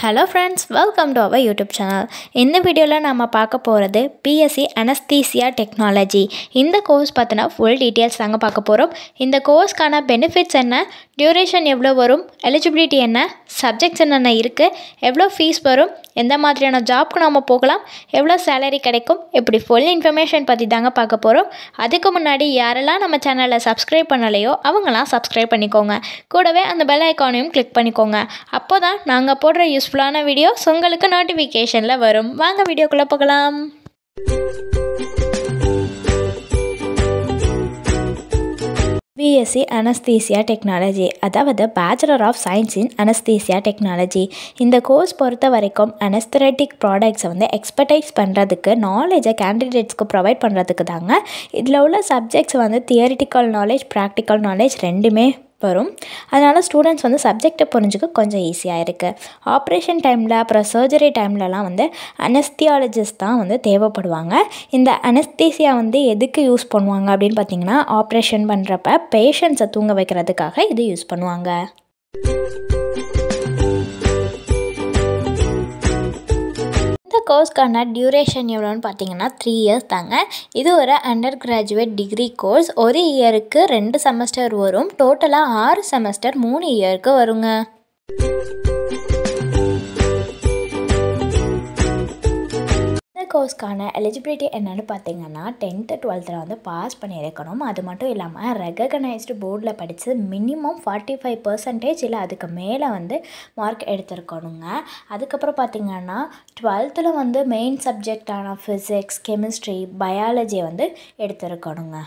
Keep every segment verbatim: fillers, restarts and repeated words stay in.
Hello friends, welcome to our YouTube channel. In this video la nama paaka poradhu B S c Anaesthesia Technology. இந்த course பத்தின full details நாங்க பார்க்க போறோம். இந்த கோர்ஸ்க்கான benefits என்ன, duration எவ்வளவு வரும், eligibility என்ன, subjects என்னென்ன இருக்கு, எவ்வளவு fees வரும், எந்த மாதிரியான ஜாப்க்கு நாம போகலாம், எவ்வளவு salary கிடைக்கும், இப்படி full information பத்தி தாங்க பார்க்க போறோம். அதுக்கு முன்னாடி யாரெல்லாம் நம்ம சேனலை subscribe பண்ணலையோ அவங்கலாம் subscribe பண்ணிக்கோங்க. கூடவே அந்த bell icon-ஐயும் click பண்ணிக்கோங்க. அப்போதான் நாங்க போடுற யூஸ்ஃபுல்லான வீடியோஸ் உங்களுக்கு நோட்டிஃபிகேஷன்ல வரும். வாங்க வீடியோக்குள்ள போகலாம். B S c Anaesthesia Technology, அதாவது Bachelor of Science in Anaesthesia Technology. இந்த கோர்ஸ் பொறுத்த வரைக்கும் anesthetic ப்ராடக்ட்ஸை வந்து எக்ஸ்பர்டைஸ் பண்ணுறதுக்கு நாலேஜை கேண்டிடேட்ஸ்க்கு ப்ரொவைட் பண்ணுறதுக்கு தாங்க. இதில் உள்ள சப்ஜெக்ட்ஸ் வந்து தியரிட்டிக்கல் நாலேஜ், ப்ராக்டிக்கல் நாலேஜ் ரெண்டுமே வரும். அதனால் ஸ்டூடெண்ட்ஸ் வந்து சப்ஜெக்டை புரிஞ்சுக்க கொஞ்சம் ஈஸியாக இருக்குது. ஆப்ரேஷன் டைமில் அப்புறம் சர்ஜரி டைம்லலாம் வந்து அனஸ்தியாலஜிஸ்ட் தான் வந்து தேவைப்படுவாங்க. இந்த அனஸ்தீசியா வந்து எதுக்கு யூஸ் பண்ணுவாங்க அப்படின்னு பார்த்தீங்கன்னா, ஆப்ரேஷன் பண்ணுறப்ப பேஷண்ட்ஸை தூங்க வைக்கிறதுக்காக இது யூஸ் பண்ணுவாங்க. கோர்ஸ்க்கான டியூரேஷன் எவ்வளோன்னு பார்த்தீங்கன்னா த்ரீ இயர்ஸ் தாங்க. இது ஒரு அண்டர் கிராஜுவேட் டிகிரி கோர்ஸ். ஒரு இயருக்கு ரெண்டு செமஸ்டர் வரும். டோட்டலாக ஆறு செமஸ்டர் மூணு இயருக்கு வருங்க. கோர்ஸ்க்கான எலிஜிபிலிட்டி என்னென்னு பார்த்தீங்கன்னா, டென்த்து டுவெல்த்தில் வந்து பாஸ் பண்ணியிருக்கணும். அது மட்டும் இல்லாமல் ரெகக்னைஸ்டு போர்டில் படித்து மினிமம் ஃபார்ட்டி ஃபைவ் பர்சன்டேஜ் இல்லை அதுக்கு மேலே வந்து மார்க் எடுத்துருக்கணுங்க. அதுக்கப்புறம் பார்த்திங்கன்னா டுவெல்த்தில் வந்து மெயின் சப்ஜெக்டான ஃபிசிக்ஸ், கெமிஸ்ட்ரி, பயாலஜி வந்து எடுத்துருக்கணுங்க.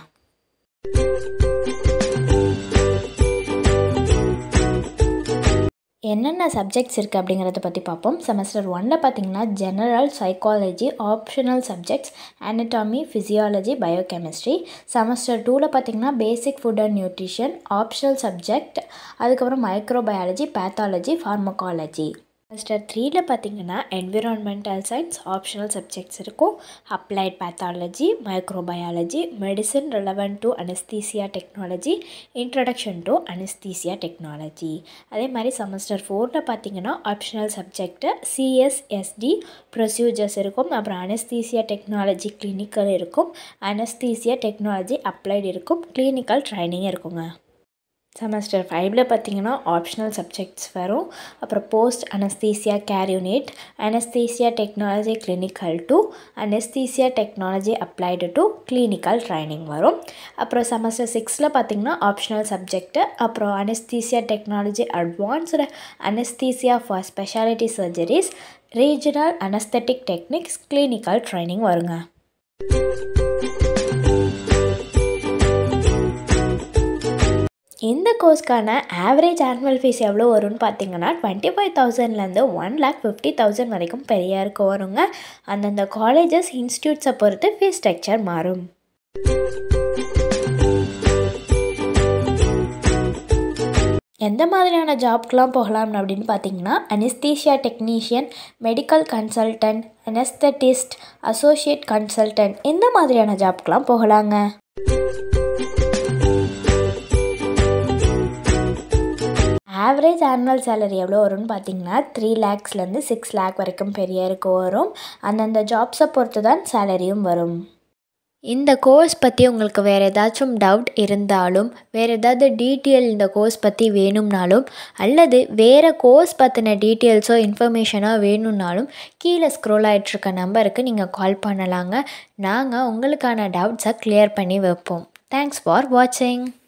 என்னென்ன சப்ஜெக்ட்ஸ் இருக்குது அப்படிங்கிறத பற்றி பார்ப்போம். செமஸ்டர் ஒன்னில் பார்த்திங்கன்னா general, psychology, optional subjects, anatomy, physiology, biochemistry. Semester டூவில் பார்த்திங்கன்னா basic food and nutrition, optional subject, அதுக்கப்புறம் மைக்ரோபயாலஜி, பேத்தாலஜி, ஃபார்மகாலஜி. செமஸ்டர் த்ரீயில் பார்த்திங்கன்னா என்விரான்மெண்டல் சயின்ஸ், ஆப்ஷனல் சப்ஜெக்ட்ஸ் இருக்கும். Applied pathology, microbiology, medicine relevant to anaesthesia technology, introduction to anaesthesia technology. அதே மாதிரி semester ஃபோரில் பார்த்திங்கன்னா optional subject C S S D procedures இருக்கும். அப்புறம் அனஸ்தீசியா டெக்னாலஜி கிளினிக்கல் இருக்கும். அனஸ்தீசியா டெக்னாலஜி அப்ளைட் இருக்கும். கிளினிக்கல் ட்ரைனிங் இருக்குங்க. செமஸ்டர் ஃபைவ்ல பார்த்திங்கன்னா ஆப்ஷனல் சப்ஜெக்ட்ஸ் வரும். அப்புறம் post anaesthesia care unit, anaesthesia technology clinical to anaesthesia technology applied to clinical training வரும். அப்புறம் செமஸ்டர் சிக்ஸில் பார்த்திங்கன்னா ஆப்ஷனல் சப்ஜெக்ட்டு, அப்புறம் anaesthesia technology advanced anaesthesia for speciality surgeries, regional anaesthetic techniques, clinical training வருங்க. இந்த கோர்ஸ்க்கான ஆவரேஜ் ஆனுவல் ஃபீஸ் எவ்வளோ வரும்னு பார்த்தீங்கன்னா டுவெண்ட்டி ஃபைவ் தௌசண்ட்லேருந்து ஒன் லேக் ஃபிஃப்டி தௌசண்ட் வரைக்கும் பெரிய இருக்க வருங்க. அந்தந்த காலேஜஸ், இன்ஸ்டியூட்ஸை பொறுத்து ஃபீஸ் ஸ்ட்ரக்சர் மாறும். எந்த மாதிரியான ஜாப்க்கெலாம் போகலாம் அப்படின்னு பார்த்தீங்கன்னா, anaesthesia technician, medical consultant, anaesthetist, associate consultant, இந்த மாதிரியான ஜாப்க்கெலாம் போகலாங்க. ஆவரேஜ் ஆனுவல் சேலரி எவ்வளோ வரும்னு பார்த்தீங்கன்னா த்ரீ லேக்ஸ்லேருந்து சிக்ஸ் லேக் வரைக்கும் பெரிய இருக்கு வரும். அந்தந்த ஜாப்ஸை பொறுத்து தான் சேலரியும் வரும். இந்த கோர்ஸ் பற்றி உங்களுக்கு வேறு ஏதாச்சும் டவுட் இருந்தாலும், வேறு ஏதாவது டீட்டெயில் இந்த கோர்ஸ் பற்றி வேணும்னாலும், அல்லது வேறு கோர்ஸ் பற்றின டீட்டெயில்ஸோ இன்ஃபர்மேஷனோ வேணும்னாலும் கீழே ஸ்க்ரோல் ஆகிட்ருக்க நம்பருக்கு நீங்கள் கால் பண்ணலாங்க. நாங்கள் உங்களுக்கான டவுட்ஸை கிளியர் பண்ணி வைப்போம். தேங்க்ஸ் ஃபார் வாட்சிங்.